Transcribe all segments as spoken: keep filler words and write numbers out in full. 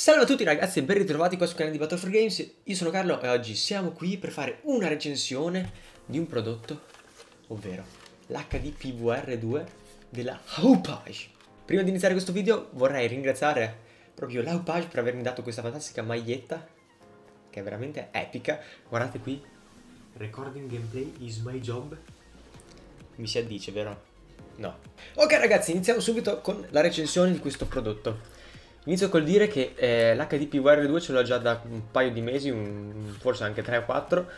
Salve a tutti ragazzi e ben ritrovati qua sul canale di Battle for Games. Io sono Carlo e oggi siamo qui per fare una recensione di un prodotto, ovvero l'H D P V R due della Aupage. Prima di iniziare questo video vorrei ringraziare proprio l'Aupage per avermi dato questa fantastica maglietta che è veramente epica. Guardate qui, recording gameplay is my job. Mi si addice, vero? No. Ok ragazzi, iniziamo subito con la recensione di questo prodotto. Inizio col dire che eh, l'H D P V R due ce l'ho già da un paio di mesi, un, forse anche tre o quattro,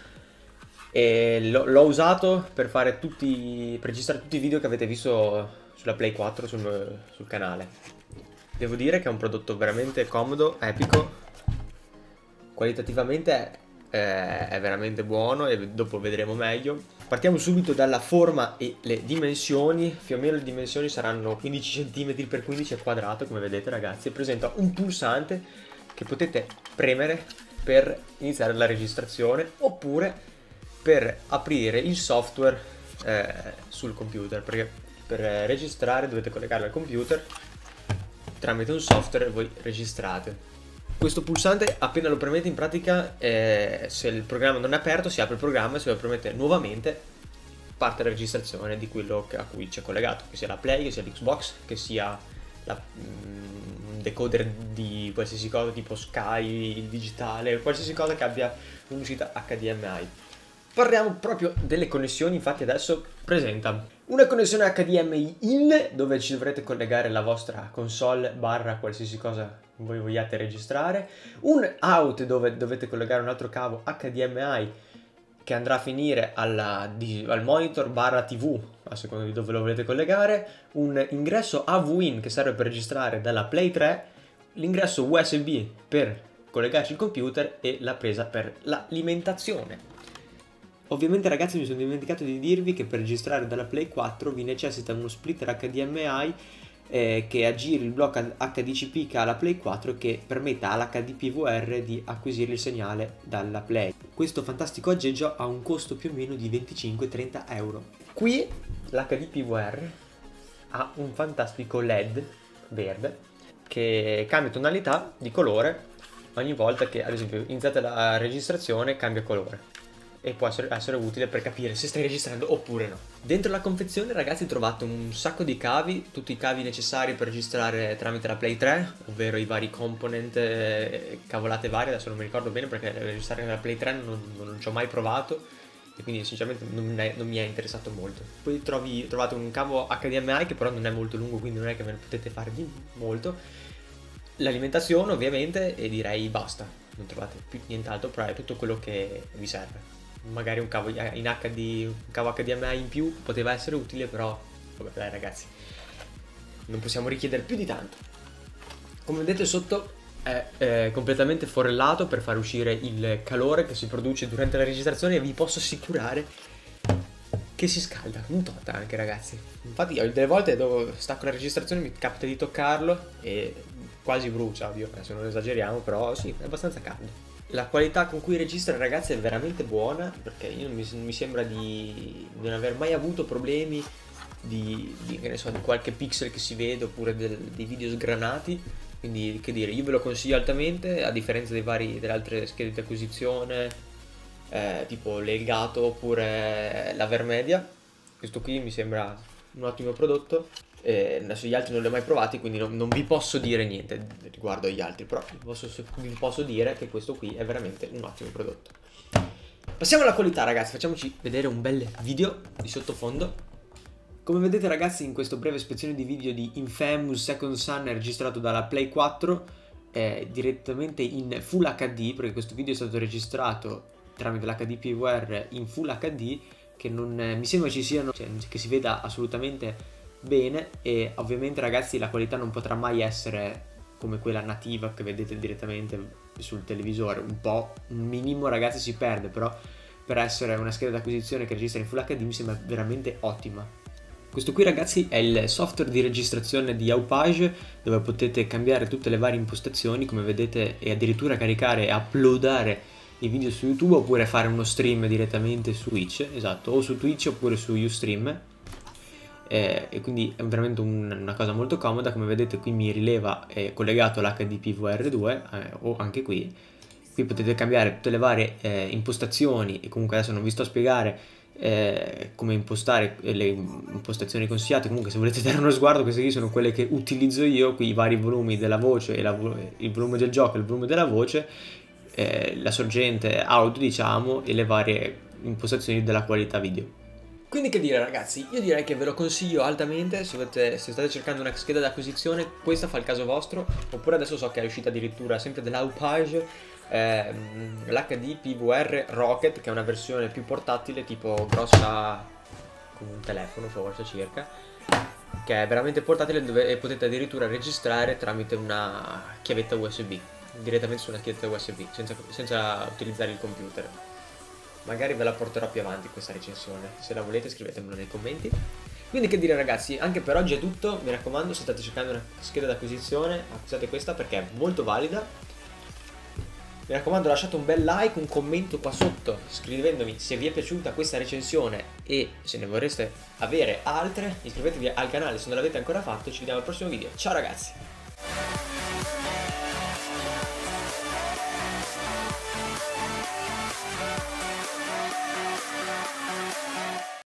e l'ho usato per fare tutti, per registrare tutti i video che avete visto sulla Play quattro sul, sul canale. Devo dire che è un prodotto veramente comodo, epico, qualitativamente è, è veramente buono e dopo vedremo meglio. Partiamo subito dalla forma e le dimensioni. Più o meno le dimensioni saranno quindici centimetri per quindici quadrato, come vedete ragazzi. Presenta un pulsante che potete premere per iniziare la registrazione oppure per aprire il software eh, sul computer, perché per registrare dovete collegarlo al computer tramite un software e voi registrate. Questo pulsante appena lo premete in pratica, eh, se il programma non è aperto si apre il programma e se lo premete nuovamente parte la registrazione di quello a cui c'è collegato, che sia la Play, che sia l'Xbox, che sia la, mm, un decoder di qualsiasi cosa tipo Sky, il digitale, qualsiasi cosa che abbia un'uscita H D M I. Parliamo proprio delle connessioni, infatti adesso presenta una connessione H D M I in, dove ci dovrete collegare la vostra console barra qualsiasi cosa voi vogliate registrare, un out dove dovete collegare un altro cavo H D M I che andrà a finire alla, di, al monitor barra tv, a seconda di dove lo volete collegare, un ingresso A V in che serve per registrare dalla Play tre, l'ingresso U S B per collegarci il computer e la presa per l'alimentazione. Ovviamente ragazzi mi sono dimenticato di dirvi che per registrare dalla Play quattro vi necessita uno splitter H D M I eh, che aggiri il blocco H D C P che ha la Play quattro, che permetta all'H D P V R di acquisire il segnale dalla Play. Questo fantastico aggeggio ha un costo più o meno di venticinque trenta euro. Qui l'H D P V R ha un fantastico L E D verde che cambia tonalità di colore ogni volta che ad esempio iniziate la registrazione, cambia colore e può essere, essere utile per capire se stai registrando oppure no. Dentro la confezione ragazzi trovate un sacco di cavi, tutti i cavi necessari per registrare tramite la Play tre, ovvero i vari component, eh, cavolate varie, adesso non mi ricordo bene perché registrare nella Play tre non, non, non ci ho mai provato e quindi sinceramente non, è, non mi è interessato molto. Poi trovi, trovate un cavo H D M I che però non è molto lungo, quindi non è che ve ne potete fare di molto. L'alimentazione ovviamente e direi basta, non trovate più nient'altro, però è tutto quello che vi serve. Magari un cavo in H D, un cavo H D M I in più poteva essere utile, però vabbè dai ragazzi, non possiamo richiedere più di tanto. Come vedete sotto è eh, completamente forellato per far uscire il calore che si produce durante la registrazione e vi posso assicurare che si scalda un tot anche ragazzi. Infatti io delle volte dove stacco la registrazione mi capita di toccarlo e quasi brucia, ovvio, se non esageriamo, però sì, è abbastanza caldo. La qualità con cui registra ragazzi è veramente buona, perché io non mi, mi sembra di non aver mai avuto problemi di, di, che ne so, di qualche pixel che si vede oppure del, dei video sgranati, quindi che dire, io ve lo consiglio altamente, a differenza dei vari, delle altre schede di acquisizione eh, tipo l'Elgato oppure la Vermedia. Questo qui mi sembra un ottimo prodotto. Eh, adesso gli altri non li ho mai provati, quindi non, non vi posso dire niente riguardo agli altri, però vi posso, vi posso dire che questo qui è veramente un ottimo prodotto. Passiamo alla qualità ragazzi, facciamoci vedere un bel video di sottofondo. Come vedete ragazzi, in questa breve ispezione di video di Infamous Second Son registrato dalla Play quattro eh, direttamente in Full H D, perché questo video è stato registrato tramite l'H D P V R in Full H D, che non eh, mi sembra ci siano, cioè, che si veda assolutamente bene, e ovviamente ragazzi la qualità non potrà mai essere come quella nativa che vedete direttamente sul televisore, un po', un minimo ragazzi si perde, però per essere una scheda d'acquisizione che registra in Full H D mi sembra veramente ottima. Questo qui ragazzi è il software di registrazione di Aupage, dove potete cambiare tutte le varie impostazioni come vedete e addirittura caricare e uploadare i video su YouTube oppure fare uno stream direttamente su Twitch, esatto, o su Twitch oppure su Ustream. eh, e quindi è veramente un, una cosa molto comoda. Come vedete qui mi rileva eh, collegato l'H D P V R due eh, o anche qui. Qui potete cambiare tutte le varie eh, impostazioni, e comunque adesso non vi sto a spiegare eh, come impostare le impostazioni consigliate. Comunque se volete dare uno sguardo, queste qui sono quelle che utilizzo io, qui i vari volumi della voce, e la, il volume del gioco e il volume della voce, eh, la sorgente audio diciamo, e le varie impostazioni della qualità video. Quindi che dire ragazzi, io direi che ve lo consiglio altamente se, avete, se state cercando una scheda d'acquisizione, questa fa il caso vostro, oppure adesso so che è uscita addirittura sempre dell'Aupage, ehm, l'H D P V R Rocket, che è una versione più portatile, tipo grossa come un telefono forse circa, che è veramente portatile, dove potete addirittura registrare tramite una chiavetta U S B, direttamente su una chiavetta U S B, senza, senza utilizzare il computer. Magari ve la porterò più avanti questa recensione, se la volete scrivetemelo nei commenti. Quindi che dire ragazzi, anche per oggi è tutto, mi raccomando se state cercando una scheda d'acquisizione acquistate questa perché è molto valida. Mi raccomando lasciate un bel like, un commento qua sotto scrivendomi se vi è piaciuta questa recensione e se ne vorreste avere altre, iscrivetevi al canale se non l'avete ancora fatto e ci vediamo al prossimo video. Ciao ragazzi!